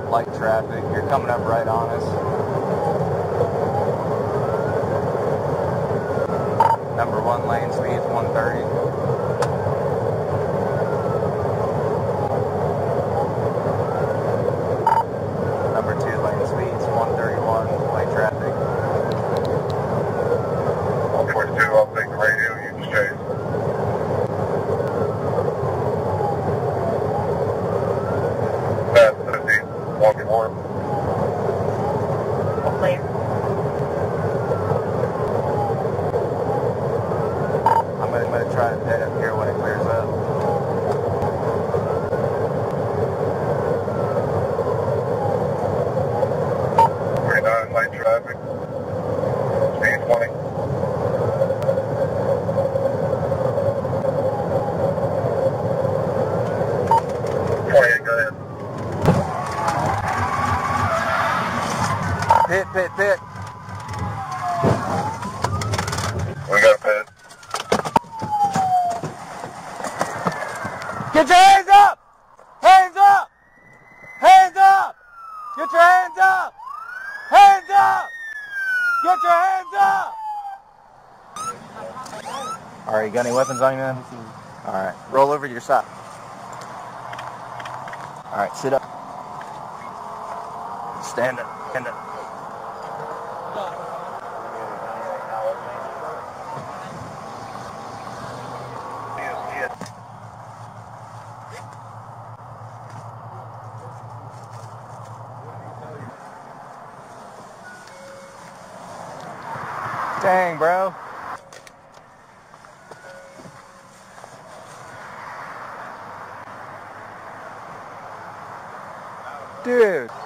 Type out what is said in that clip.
light traffic. You're coming up right on us. Number 1 lane speed is 130. Number 2 lane speed is 131, light traffic. 142, I'll take the radio, you can chase. Fast 15, 1-4. Clear. I'm gonna try to head up here when it clears up. Light traffic, speed 20. Go ahead. Pit. We got a pit. Get your hands up! Hands up! Hands up! Get your hands up! Hands up! Get your hands up! Alright, you got any weapons on you, man? Alright, roll over to your side. Alright, sit up. Stand up. Stand up. Dang, bro. Dude.